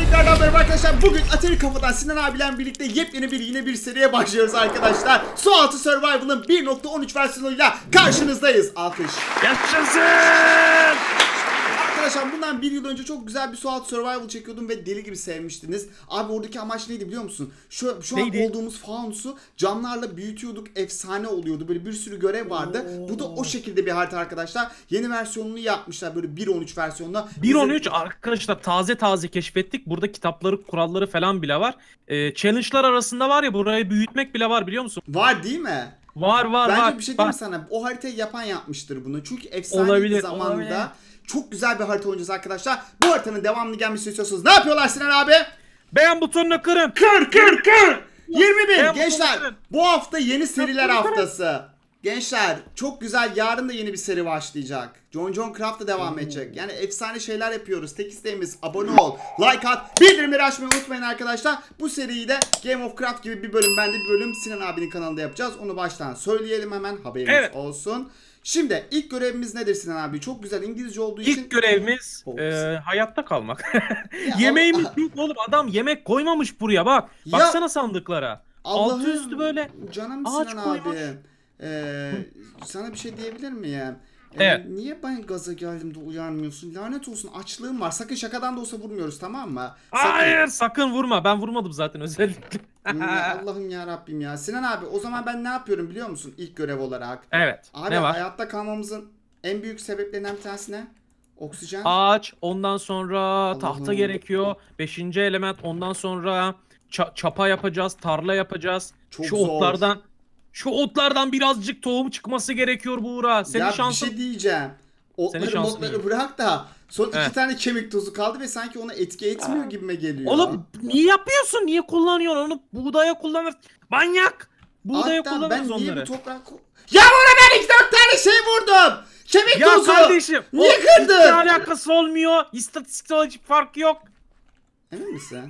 tekrardan merhaba arkadaşlar. Bugün Atari Kafa'dan Sinan abiyle birlikte yepyeni bir seriye başlıyoruz arkadaşlar. Sualtı Survival'ın 1.13 versiyonuyla karşınızdayız. Alkış. Yaşasın! Arkadaşlar bundan bir yıl önce çok güzel bir Sualtı Survival çekiyordum ve deli gibi sevmiştiniz. Abi oradaki amaç neydi biliyor musun? Şu an olduğumuz faunus'u camlarla büyütüyorduk. Efsane oluyordu. Böyle bir sürü görev vardı. Bu da o şekilde bir harita arkadaşlar. Yeni versiyonunu yapmışlar böyle 1.13 versiyonuna. 1.13 arkadaşlar taze keşfettik. Burada kitapları, kuralları falan bile var. Challenge'lar arasında var ya, burayı büyütmek bile var, biliyor musun? Var değil mi? Var. Bence bir şey diyeyim sana. O haritayı yapan yapmıştır bunu. Çünkü efsane zamanda çok güzel bir harita oynayacağız arkadaşlar. Bu haritanın devamlı gelmesini istiyorsanız ne yapıyorlar Sinan abi? Beğen butonunu kırın. Kır. 21 Beğen gençler. butonunu Bu hafta yeni seriler haftası. Gençler çok güzel, yarın da yeni bir seri başlayacak. John Craft da devam edecek. Yani efsane şeyler yapıyoruz. Tek isteğimiz abone ol, like at, bildirimleri açmayı unutmayın arkadaşlar. Bu seriyi de Game of Craft gibi bir bölüm, bende bir bölüm Sinan abinin kanalında yapacağız. Onu baştan söyleyelim hemen, haberiniz olsun. Şimdi ilk görevimiz nedir Sinan abi? Çok güzel İngilizce olduğu için. İlk görevimiz hayatta kalmak. Yemeğimiz yok oğlum, adam yemek koymamış buraya bak. Baksana sandıklara. Altı üstü böyle canım ağaç Sinan koymuş. abi. Sana bir şey diyebilir miyim? Evet. Niye ben gaza geldiğimde uyarmıyorsun? Lanet olsun, açlığım var. Sakın şakadan da olsa vurmuyoruz, tamam mı? Hayır, sakın vurma. Ben vurmadım zaten özellikle. Allah'ım ya Rabbim ya. Sinan abi o zaman ben ne yapıyorum biliyor musun ilk görev olarak? Evet. Abi ne var? Hayatta kalmamızın en büyük sebeplerinden bir tanesi ne? Oksijen. Ağaç, ondan sonra tahta gerekiyor. 5. element, ondan sonra çapa yapacağız, tarla yapacağız. Çok Şu otlardan birazcık tohum çıkması gerekiyor Buğra. Senin ya şansın. bir şey diyeceğim. Otları bırak da son 2 tane kemik tozu kaldı ve sanki ona etki etmiyor gibime geliyor. Oğlum niye yapıyorsun? Niye kullanıyorsun onu? Buğdaya kullanır. Manyak! Buğdaya kullanırız onları. Niye bu toprak... Ya bana ben 2-4 tane şey vurdum! Kemik tozu! Ya kardeşim! Niye kırdın? Hiç alakası olmuyor. İstatistiksel fark yok. Emin misin?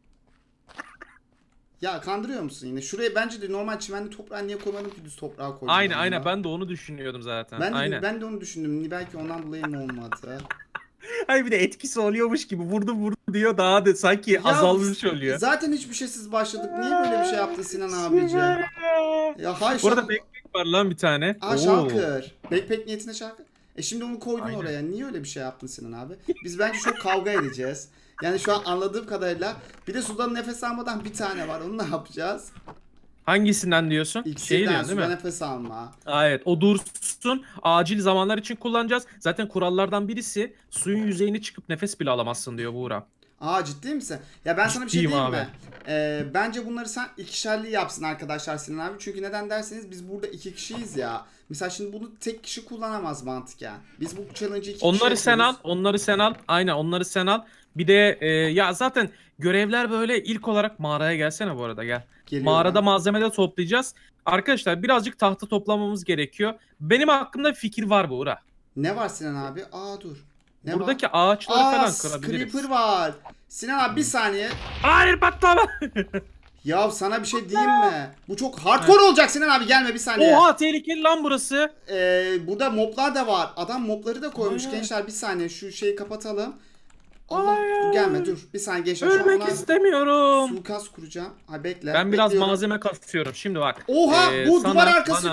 Ya kandırıyor musun yine? Şuraya bence de normal çimenli toprağı niye koymadım ki, düz toprağa koydum. Aynen ben de onu düşünüyordum zaten. Ben de onu düşündüm. Belki ondan dolayı mı olmadı? Hayır, bir de etkisi oluyormuş gibi vurdu diyor, daha da sanki ya, azalmış oluyor. Zaten hiçbir şeysiz başladık. Niye böyle bir şey yaptın Sinan abici? Ya hayır, burada backpack var lan bir tane. Şalkır. Backpack niyetine şalkır. Şimdi onu koydun oraya. Niye öyle bir şey yaptın Sinan abi? Biz bence çok kavga edeceğiz. Yani şu an anladığım kadarıyla bir de sudan nefes almadan bir tane var. Onu ne yapacağız? Hangisinden diyorsun? İkisinden suda nefes alma. Evet, o dursun. Acil zamanlar için kullanacağız. Zaten kurallardan birisi suyun yüzeyine çıkıp nefes bile alamazsın diyor Buğra. Ciddi misin? Ya ben sana bir şey diyeyim mi? Bence bunları sen ikişerli yapsın arkadaşlar Sinan abi. Çünkü neden derseniz biz burada 2 kişiyiz ya. Mesela şimdi bunu tek kişi kullanamaz mantıken. Biz bu challenge'ı 2 kişi onları sen al. Aynen, onları sen al. Bir de ya zaten görevler böyle, ilk olarak mağaraya gelsene bu arada, gel. Mağarada malzeme de toplayacağız. Arkadaşlar birazcık tahta toplamamız gerekiyor. Benim hakkımda bir fikir var Buğra. Ne var Sinan abi? Dur. Buradaki ağaçları falan kırabiliriz. Creeper var. Sinan abi bir saniye. Hayır, patlama. Ya sana bir şey diyeyim mi? Bu çok hardcore olacak Sinan abi, gelme bir saniye. Oha, tehlikeli lan burası. Burada moblar da var. Adam mobları da koymuş gençler, bir saniye şu şeyi kapatalım. Allah, gelme dur bir saniye gençler. Ölmek istemiyorum. Suikast kuracağım. Bekle. Ben biraz malzeme kasıyorum şimdi bak. Oha, bu duvar arkası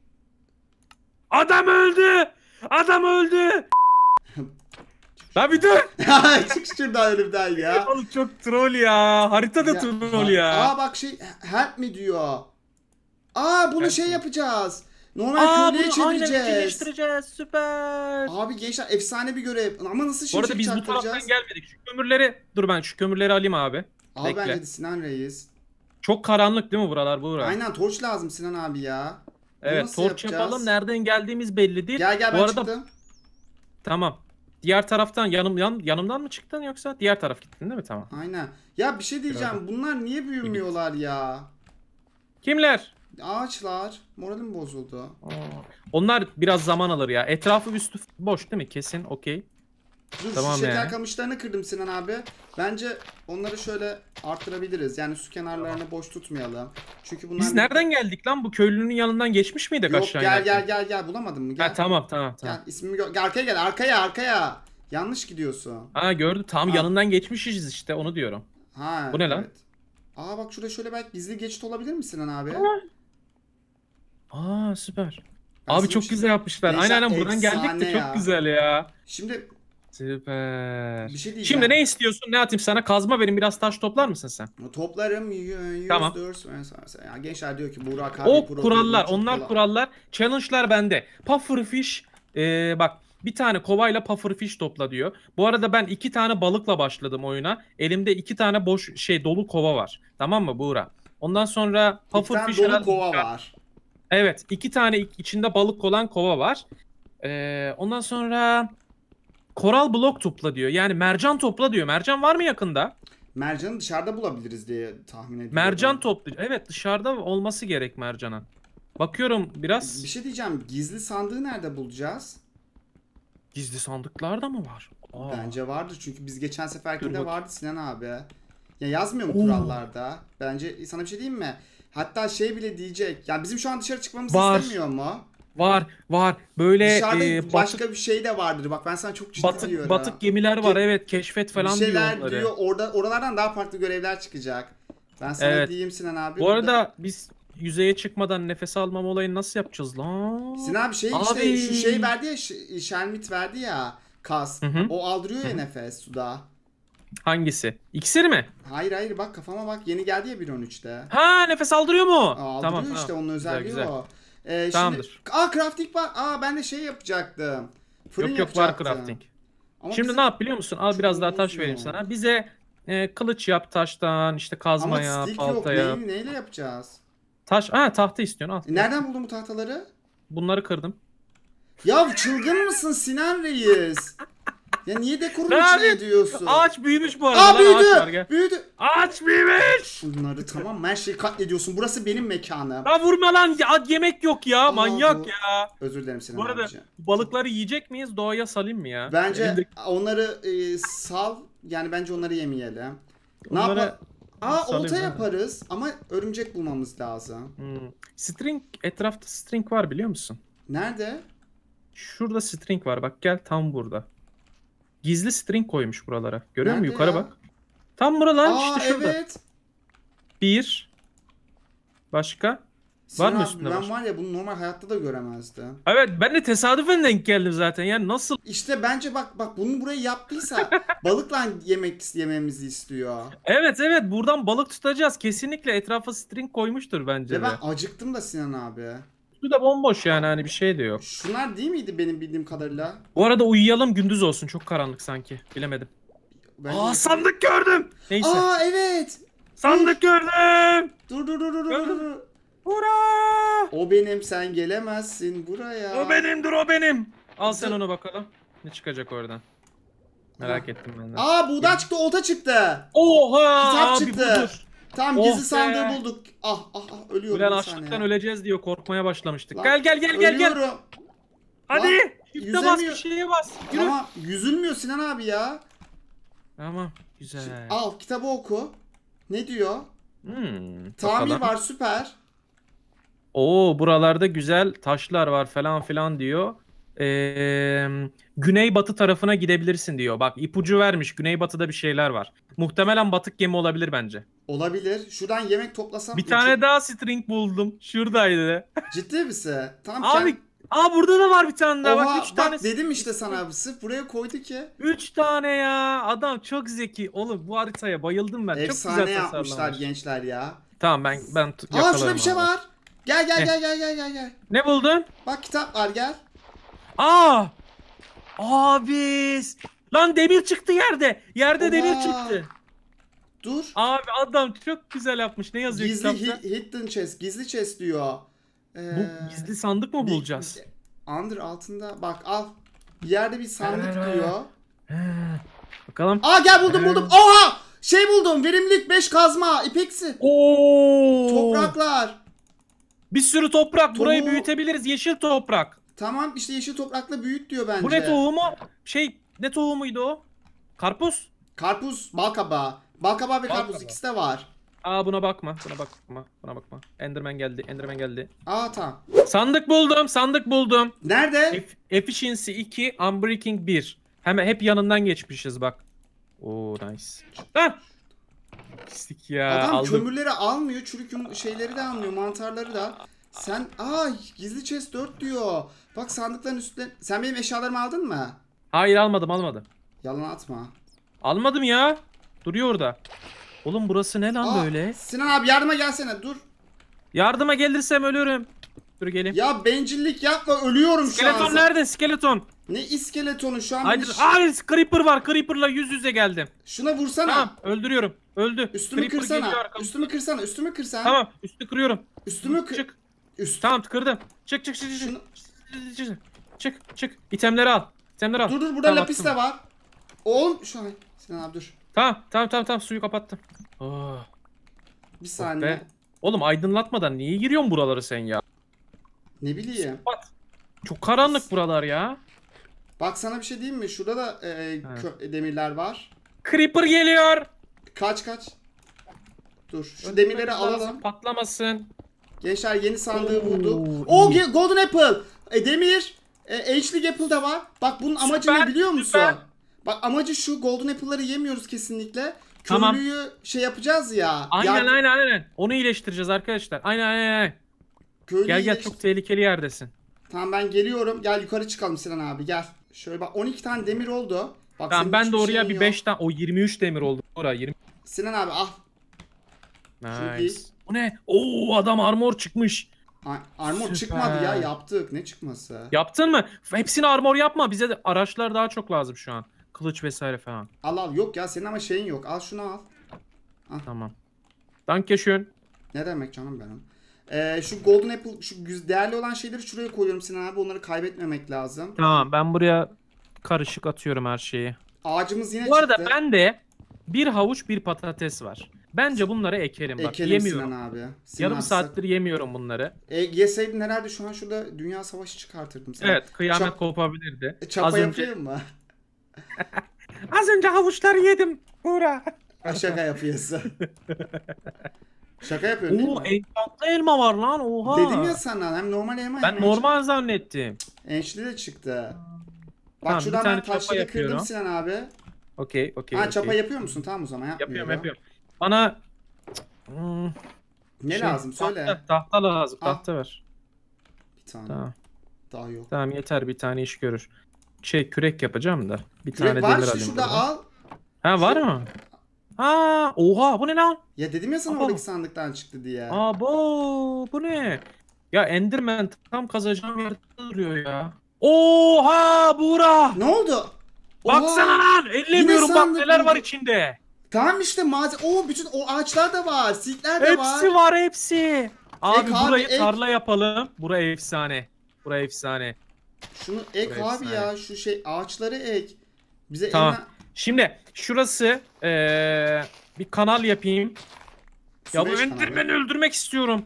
Adam öldü. Lan bir dur. Çık şuradan önümden ya. Oğlum çok troll ya. Haritada troll ya. Bak help mi diyor. Bunu şey yapacağız. Normal köylüye çevireceğiz. Süper. Abi gençler efsane bir görev. Ama nasıl şimdi? Bu arada biz bu taraftan gelmedik. Şu kömürleri, dur ben şu kömürleri alayım abi. Bekle. Bence de Sinan Reis. Çok karanlık değil mi buralar Buğra? Aynen, torç lazım Sinan abi ya. Evet, torç yapalım. Nereden geldiğimiz belli değil. Gel ben çıktım. Tamam. Diğer taraftan yanımdan mı çıktın, yoksa diğer taraf gittin değil mi? Tamam. Aynen. Ya bir şey diyeceğim. Bunlar niye büyümüyorlar ya? Kimler? Ağaçlar. Moralim bozuldu. Onlar biraz zaman alır ya. Etrafı üstü boş değil mi? Kesin okey. Dur, tamam, şu şeker kamışlarını kırdım Sinan abi. Bence onları şöyle arttırabiliriz. Yani su kenarlarını boş tutmayalım. Çünkü bunlar... Biz nereden geldik lan? Bu köylünün yanından geçmiş miydik aşağıya? Yok, gel bulamadım mı? Gel. Tamam. Gel, ismimi arkaya gel, arkaya. Yanlış gidiyorsun. Ha gördüm. Tam Ha. yanından geçmişiz işte onu diyorum. Ha, Bu ne lan? evet. Aa bak şurada şöyle belki gizli geçit olabilir mi Sinan abi? Aa süper. Ben Abi sana çok bir şey- güzel yapmışlar. Gençler, Aynen buradan geldik de efsane çok ya. güzel ya. Şimdi Süper. bir şey diyeceğim. Şimdi ne istiyorsun? Ne atayım sana? Kazma verin, biraz taş toplar mısın sen? Toplarım Tamam. 104 mesela. Ya gençler diyor ki Burak abi O pro kurallar, diyor, çok onlar kolay. kurallar. Challenge'lar bende. Pufferfish, bak bir tane kovayla pufferfish topla diyor. Bu arada ben 2 tane balıkla başladım oyuna. Elimde 2 tane boş dolu kova var. Tamam mı Buğra? Ondan sonra Bir tane pufferfish dolu herhalde- kova var. Evet, 2 tane içinde balık olan kova var. Ondan sonra koral blok topla diyor. Yani mercan topla diyor. Mercan var mı yakında? Mercanı dışarıda bulabiliriz diye tahmin ediyorum. Mercan toplu. Evet, dışarıda olması gerek mercanın. Bakıyorum biraz. Bir şey diyeceğim. Gizli sandığı nerede bulacağız? Gizli sandıklar da mı var? Aa. Bence vardır çünkü biz geçen Dur seferkinde bakayım. vardı Sinan abi. Ya yazmıyor mu Oo. kurallarda? Bence sana bir şey diyeyim mi? Hatta şey bile diyecek. Ya bizim şu an dışarı çıkmamızı Var. istemiyor mu? Var. Böyle Dışarıda başka bir şey de vardır. Bak ben sana çok ciddi diyorum. batık gemiler var. Ge- Evet, keşfet falan bir diyor şeyler onları. diyor. Oralardan daha farklı görevler çıkacak. Ben sana Evet. diyeyim Sinan abi. Bu arada biz yüzeye çıkmadan nefes almam olayını nasıl yapacağız lan? Sinan abi şey işte Abi. şu şey verdi ya Shelmit verdi ya kas. Hı hı. O aldırıyor ya nefes suda. Hangisi? İksir mi? Hayır bak kafama bak yeni geldi ya 1.13'te. Ha, nefes aldırıyor mu? Aldırıyor Tamam, işte tamam. onun özelliği Güzel. o. Tamamdır. Şimdi, crafting var. Ben de şey yapacaktım. Fırın Yok var yapacaktım. crafting. Ama Şimdi bizim- ne yap biliyor musun? Al biraz daha taş Çubuğumuz vereyim yok. sana. Bize kılıç yap taştan, işte Ama kazmaya, stick yok. baltaya. Neyle yapacağız? Taş, tahta istiyorsun al. Nereden buldun bu tahtaları? Bunları kırdım. Ya çılgın mısın Sinan Reis? Ya niye dekorun Ne içine abi? ediyorsun? Ağaç büyümüş bu arada. Aa Lan, ağaç var, büyüdü. gel. Büyüdü. Ağaç büyümüş. Bunları tamam her şeyi katlediyorsun. Burası benim mekanım. Lan vurma lan, ya, yemek yok ya, Aa, manyak bu- ya. Özür dilerim Sinan Bu arada abici. balıkları yiyecek miyiz, doğaya salayım mı ya? Bence Elimde- onları sal. Yani bence onları yemeyelim. Ne Onları yapalım? salayım, Olta ha. yaparız ama örümcek bulmamız lazım. String, etrafta string var biliyor musun? Nerede? Şurada string var, bak gel, tam burada. Gizli string koymuş buralara. Görüyor musun? Nerede Yukarı ya? bak. Tam buralar Aa işte şurada. evet. Bir. Başka? Sinan mı abi, üstünde ben başka? var ya bunu normal hayatta da göremezdim. Evet, ben de tesadüfen denk geldim zaten. Yani nasıl? İşte bence bak bunu burayı yaptıysa balıkla yememizi istiyor. Evet, buradan balık tutacağız. Kesinlikle etrafa string koymuştur bence Ve de. ben acıktım da Sinan abi. Su da bomboş yani, hani bir şey de yok. Şunlar değil miydi benim bildiğim kadarıyla? Bu arada uyuyalım, gündüz olsun. Çok karanlık sanki. Bilemedim. Bence- Sandık gördüm. Neyse. Aa evet. Sandık gördüm. Dur. Hurra! O benim sen gelemezsin buraya. O benimdir, o benim. Al sen onu bakalım. Ne çıkacak oradan? Merak ettim ben de. Aa buğday çıktı, olta çıktı. Oha! Kitap Abi çıktı. budur. Tamam Oh gizli be. sandığı bulduk. Ölüyorum Ulan bir açlıktan saniye. öleceğiz diyor, korkmaya başlamıştık. Lan, Gel. Ölüyorum. Hadi. Lan, Shift'e bas, yüzemiyor. bir şeye bas. Yürü. Ama yüzülmüyor Sinan abi ya. Tamam. Güzel. Al kitabı oku. Ne diyor? Bakalım. Tamir var süper. Oo, buralarda güzel taşlar var falan filan diyor. Güneybatı tarafına gidebilirsin diyor. Bak, ipucu vermiş. Güneybatıda bir şeyler var. Muhtemelen batık gemi olabilir bence. Olabilir. Şuradan yemek toplasam. Bir tane daha string buldum. Şuradaydı. Ciddi misin? Tamam. Abi, burada da var bir tane daha. Oha, Bak 3 tane. dedim işte sana abi. Sırf buraya koydu ki. 3 tane ya. Adam çok zeki. Oğlum bu haritaya bayıldım ben. Efsane çok güzel yapmışlar tasarlamış. gençler ya. Tamam, ben Aa yakalarım şurada bir şey abi. var. Gel. Ne? Ne buldun? Bak kitap var gel. Abi. Lan demir çıktı yerde. Yerde Oha. demir çıktı. Dur. Abi adam çok güzel yapmış. Ne yazıyor Gizli kitapta? hidden chest. Gizli chest diyor. Bu gizli sandık mı bulacağız? Under altında. Bak al. Bir yerde bir sandık diyor. Bakalım. Gel buldum. Oha! Şey buldum. Verimlilik 5 kazma. İpeksi. Oo! Topraklar. Bir sürü toprak. Burayı Tohumu- büyütebiliriz. Yeşil toprak. Tamam işte yeşil toprakla büyüt diyor bence. Bu ne tohumu? Ne tohumuydu o? Karpuz. Karpuz, balkabağı. Balkabağı ve karpuz Balkabağı. ikisi de var. Buna bakma. Buna bakma. Enderman geldi. Tamam. Sandık buldum. Nerede? Efficiency 2, Unbreaking 1. Hemen hep yanından geçmişiz bak. Oo nice. Hah! Pislik ya. Adam aldım. kömürleri almıyor, çürük şeyleri de almıyor, mantarları da. Sen gizli chest 4 diyor. Bak sandıkların üstüne. Sen benim eşyalarımı aldın mı? Hayır almadım. Yalan atma. Almadım ya. Duruyor orada. Oğlum burası ne lan böyle? Sinan abi yardıma gelsene, dur. Yardıma gelirsem ölürüm. Dur geleyim. Ya bencillik yapma, ölüyorum şu an. Skeleton nerede? Skeleton. Ne iskeletonu şu an? Haydi. Hayır, Creeper var. Creeper'la yüz yüze geldim. Şuna vursana. Tamam, öldürüyorum. Öldü. Üstümü Creeper geliyor kırsana. arkamdan. Üstümü kırsana. Tamam, üstü kırıyorum. Üstümü kır. Çık. Üst. Tamam, kırdım. Çık. Şunu... Çık. İtemleri al. Dur burada Tamam, lapis de attım. var. Oğlum şu an. Sinan abi dur. Tamam. Suyu kapattım. Oh, Bir saniye. be. Oğlum aydınlatmadan niye giriyorsun buraları sen ya? Ne bileyim. Bak. Çok karanlık buralar ya. Bak sana bir şey diyeyim mi? Şurada da demirler var. Creeper geliyor. Kaç. Dur. Şu demirleri Lazım, alalım. patlamasın. Gençler yeni sandığı Oo, bulduk. iyi. Golden Apple. Demir. Age'lik Apple da var. Bak bunun amacı Süper, ne biliyor musun? süper. Bak amacı şu, Golden Apple'ları yemiyoruz kesinlikle. Tamam. Köylüyü şey yapacağız ya. Aynen. Onu iyileştireceğiz arkadaşlar. Aynen. Köylüyü Gel çok tehlikeli yerdesin. Tamam ben geliyorum. Gel yukarı çıkalım Sinan abi gel. Şöyle bak 12 tane demir oldu. Bak, Tamam senin ben de hiçbir oraya şeyin bir yok. 5 tane, o 23 demir oldu oraya 20. Sinan abi al. Çok iyi. Nice. Bu ne? Oo adam armor çıkmış. Armor Süper. çıkmadı ya, yaptık. Ne çıkması? Yaptın mı? Hepsini armor yapma. Bize de araçlar daha çok lazım şu an. Kılıç vesaire falan. Al yok ya, senin ama şeyin yok. Al şunu al. Tamam. Dankeschön. Ne demek canım benim. Şu Golden Apple, şu değerli olan şeyleri şuraya koyuyorum Sinan abi. Onları kaybetmemek lazım. Tamam ben buraya karışık atıyorum her şeyi. Ağacımız yine Bu arada çıktı. bende bir havuç bir patates var. Bence bunları ekelim bak. Ekelim Yemiyorum. Sinan abi. Yarım saattir yemiyorum bunları. Yeseydin herhalde şu an şurada dünya savaşı çıkartırdım sana. Evet kıyamet Çap- kopabilirdi. Çapa Az önce yapayım mı? az önce havuçları yedim. Ura. Şaka yapıyorsun. Şaka yapıyorsun değil Oo mi? enchantlı elma var lan oha. Dedim ya sana, hem normal elma Ben hem normal zannettim. ençli de çıktı. Bak Tamam, şuradan bir tane ben çapa taşları kırdım yapıyorum. Sinan abi. Okey. Çapa yapıyor musun? Tamam o zaman yapmıyorum. Yapıyorum. Bana Ne lazım söyle. Tahta lazım. Al. Tahta ver. Bir tane. Tamam. Daha yok. Tamam yeter bir tane iş görür. Kürek yapacağım da. Bir Kürek tane var demir şu alayım şurada buradan. al. Ha var mı? Ha oha bu ne lan? Ya dedim ya sana Abo. oradaki sandıktan çıktı diye. Bu ne? Ya Enderman tam kazacağım yerde duruyor ya. Oha Buğra! Ne oldu? Baksana Oha! lan! Ellemiyorum bak sandık neler var buldum. içinde. Tamam işte bütün o ağaçlar da var. Silkler de Hepsi var hepsi. Abi Ek abi, burayı ek. tarla yapalım. Buraya efsane. Buraya efsane. Şunu ek Buraya abi ya. efsane. Şu ağaçları ek. Bize Tamam. elma... Şimdi şurası bir kanal yapayım. Ya bu Süveyş Enderman'i öldürmek istiyorum.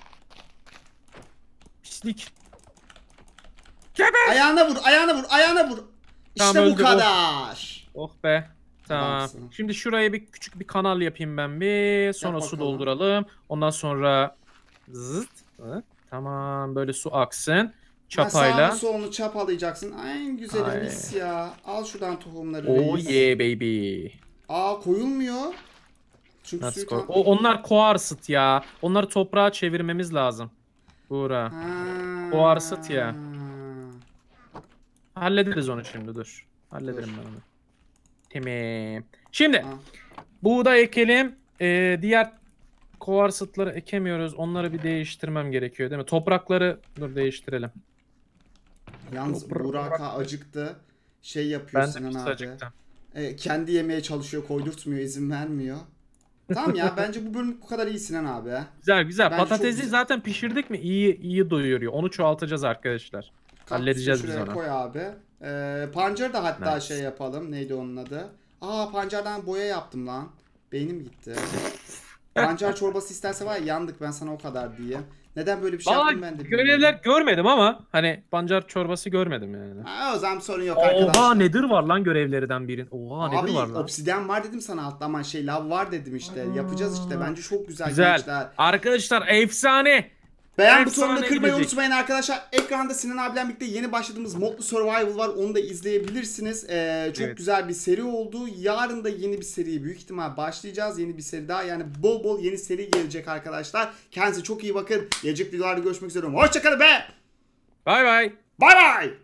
Pislik. Geber! Ayağına vur. İşte Tamam, bu öldü, kadar. Oh be. Tamam. Adamsın. Şimdi şuraya bir küçük bir kanal yapayım ben bir. Sonra su bakalım. dolduralım. Ondan sonra zıt. Tamam böyle su aksın. Çapayla. Sağını solunu çapalayacaksın. En güzeli Ay. mis ya. Al şuradan tohumları Oh reis. yeah baby. Koyulmuyor. Çünkü Nasıl suyu koy? Onlar koarsıt ya. Onları toprağa çevirmemiz lazım. Buğra. Koarsıt ya. Hallederiz onu şimdi dur. Hallederim ben onu. Tamam. Şimdi Ha. buğday ekelim. Diğer koarsıtları ekemiyoruz. Onları bir değiştirmem gerekiyor değil mi? Toprakları dur değiştirelim. Yalnız Burak'a acıktı. Şey yapıyor Ben de Sinan pis abi. acıktım. Kendi yemeye çalışıyor, koydurtmuyor, izin vermiyor. Tamam ya, bence bu bölüm bu kadar iyi Sinan abi. Güzel. Bence çok Patatesi güzel. zaten pişirdik mi? İyi doyuruyor. Onu çoğaltacağız arkadaşlar. Halledeceğiz biz Şuraya onu. koy abi. Pancarı da hatta Nice. şey yapalım. Neydi onun adı? Pancardan boya yaptım lan. Beynim gitti. Pancar çorbası isterse var ya, yandık, ben sana o kadar diyeyim. Neden böyle bir şey yaptım ben de bilmiyorum. Görevler görmedim ama hani pancar çorbası görmedim yani. O zaman sorun yok arkadaşlar. Oha nedir var lan görevlerden birin. Oha Abi nedir var lan. obsidyen var dedim sana, altta aman lav var dedim işte. Yapacağız işte, bence çok güzel Güzel. gençler. Arkadaşlar efsane. Beğen Efsane butonunu kırmayı gidecek. unutmayın arkadaşlar. Ekranda Sinan abiyle birlikte yeni başladığımız Modlu Survival var. Onu da izleyebilirsiniz. Çok Evet. güzel bir seri oldu. Yarın da yeni bir seriye büyük ihtimal başlayacağız. Yeni bir seri daha. Yani bol bol yeni seri gelecek arkadaşlar. Kendinize çok iyi bakın. Gelecek videolarda görüşmek üzere. Hoşçakalın be. Bay bay. Bay bay.